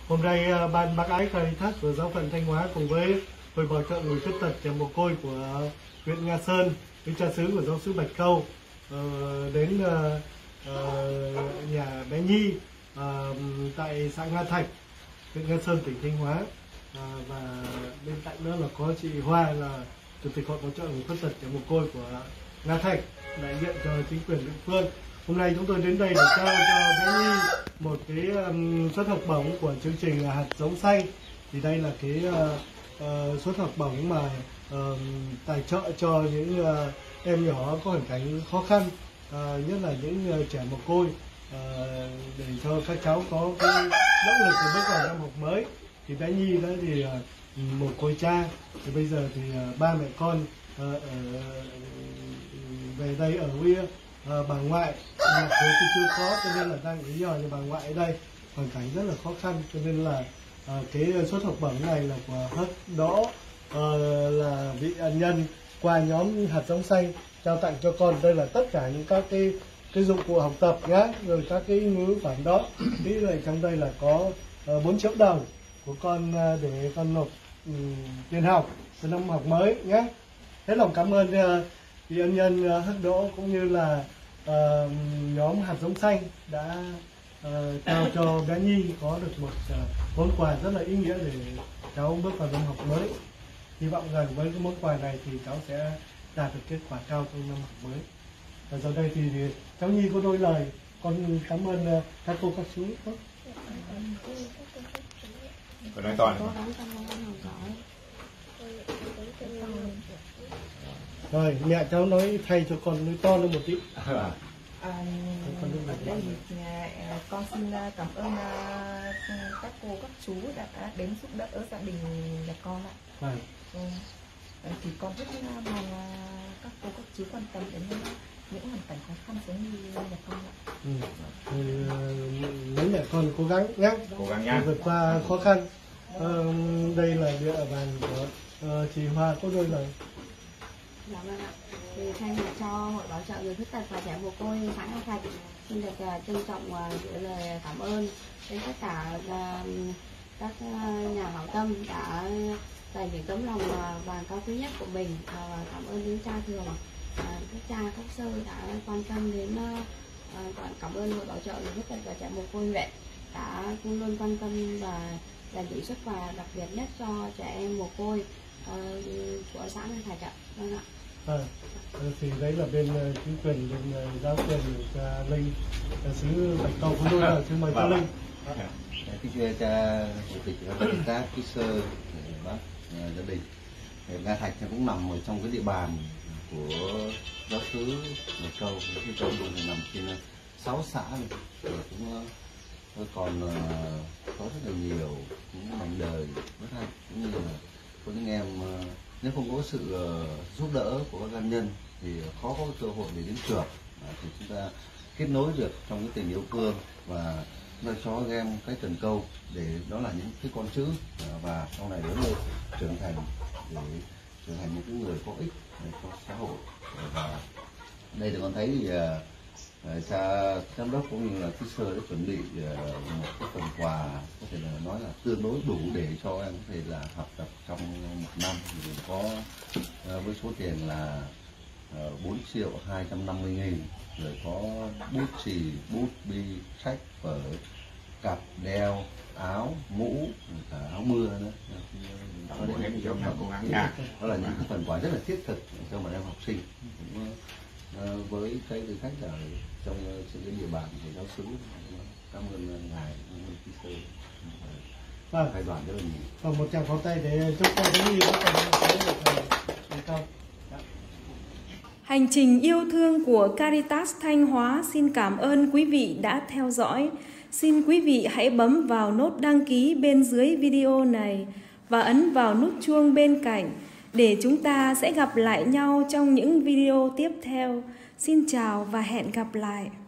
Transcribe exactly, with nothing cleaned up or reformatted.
Hôm nay ban bác ái Caritas của giáo phận Thanh Hóa cùng với Hội bảo trợ người khuyết tật trẻ mồ côi của huyện Nga Sơn, với cha xứ của giáo sứ Bạch Câu đến nhà bé Nhi tại xã Nga Thạch, huyện Nga Sơn, tỉnh Thanh Hóa. Và bên cạnh đó là có chị Hoa là chủ tịch Hội bảo trợ người khuyết tật trẻ mồ côi của Nga Thạch, đại diện cho chính quyền địa phương. Hôm nay chúng tôi đến đây để trao cho bé Nhi một cái um, suất học bổng của chương trình là hạt giống xanh. Thì đây là cái uh, uh, suất học bổng mà uh, tài trợ cho những uh, em nhỏ có hoàn cảnh khó khăn, uh, nhất là những uh, trẻ mồ côi, uh, để cho các cháu có cái động lực để bước vào năm học mới. Thì bé Nhi đó thì uh, một cô cha, thì bây giờ thì uh, ba mẹ con uh, uh, về đây ở với À, bà ngoại, à, thì chưa có cho nên là đang ý nhờ như bà ngoại ở đây hoàn cảnh rất là khó khăn, cho nên là à, cái suất học bổng này là của Hất Đỗ, à, là vị ân nhân qua nhóm hạt giống xanh trao tặng cho con. Đây là tất cả những các cái cái dụng cụ học tập nhá, rồi các cái ngữ phẩm đó. Cái này trong đây là có uh, bốn triệu đồng của con uh, để con nộp um, tiền học cho năm học mới nhé. Hết lòng cảm ơn uh, vị ân nhân uh, Hất Đỗ cũng như là Uh, nhóm hạt giống xanh đã uh, trao cho bé Nhi có được một uh, món quà rất là ý nghĩa để cháu bước vào năm học mới. Hy vọng rằng với cái món quà này thì cháu sẽ đạt được kết quả cao trong năm học mới. Và sau đây thì, thì cháu Nhi có đôi lời con cảm ơn uh, các cô các chú. Con nói toàn. Rồi mẹ cháu nói thay cho con nói to lên một tí. À, ở đây thì con xin cảm ơn các cô các chú đã đến giúp đỡ gia đình nhà con ạ. À. Ừ. Thì con rất mong các cô các chú quan tâm đến những hoàn cảnh khó khăn giống như nhà con ạ. Ừ. Thì mấy mẹ con cố gắng nhé, cố gắng nhé, vượt qua khó khăn. À, đây là địa bàn của uh, chị Hoa có đôi lời. Dạ vâng ạ. Thì thay mặt cho Hội bảo trợ người khuyết tật và trẻ mồ côi xã Nga Thạch xin được uh, trân trọng uh, gửi lời cảm ơn đến tất cả uh, các uh, nhà hảo tâm đã dành những tấm lòng uh, vàng cao quý nhất của mình, và uh, cảm ơn đến cha thường, uh, các cha các sơ đã quan tâm đến uh, uh, cảm ơn Hội bảo trợ người khuyết tật và trẻ mồ côi huyện đã luôn luôn quan tâm và dành những xuất quà đặc biệt nhất cho trẻ em mồ côi uh, của xã Nga Thạch ạ. Vâng ạ. À, thì đấy là bên uh, chính quyền, bên uh, giáo quyền cha Linh, cha xứ Bạch Câu có đôi lời, xin mời cha Linh. Kính cha chủ tịch các kỹ sơ bác gia đình. Nga Thạch cũng nằm ở trong cái địa bàn của giáo xứ Bạch Câu. Cái Câu cũng nằm trên sáu xã này. Cũng còn uh, có rất là nhiều những mảnh đời bất hạnh, cũng như là có những em uh, nếu không có sự uh, giúp đỡ của các doanh nhân thì khó có cơ hội để đến trường. À, thì chúng ta kết nối được trong cái tình yêu thương và nó cho các em cái cần câu để đó là những cái con chữ, à, và sau này lớn lên trưởng thành để trở thành những cái người có ích cho xã hội. Và đây thì con thấy thì uh, cha giám đốc cũng như là kỹ sơ đã chuẩn bị uh, một cái phần quà có thể là nói là tương đối đủ để cho em có thể là học tập trong một năm. Thì có uh, với số tiền là bốn triệu hai trăm năm mươi nghìn, rồi có bút chì, bút bi, sách, vở, cặp, đeo, áo, mũ, cả áo mưa nữa. Đó, để đó là những cái phần quà rất là thiết thực cho một em học sinh. Cũng, uh, với cái tư cách là trong sự uh, địa bàn của giáo xứ, cảm ơn ngài, cảm ơn kỹ sư, vâng, hai đoàn rất là nhiều. Còn một tràng pháo tay để chúc cho Bé Nhi có thành công. Hành trình yêu thương của Caritas Thanh Hóa xin cảm ơn quý vị đã theo dõi. Xin quý vị hãy bấm vào nút đăng ký bên dưới video này và ấn vào nút chuông bên cạnh để chúng ta sẽ gặp lại nhau trong những video tiếp theo. Xin chào và hẹn gặp lại.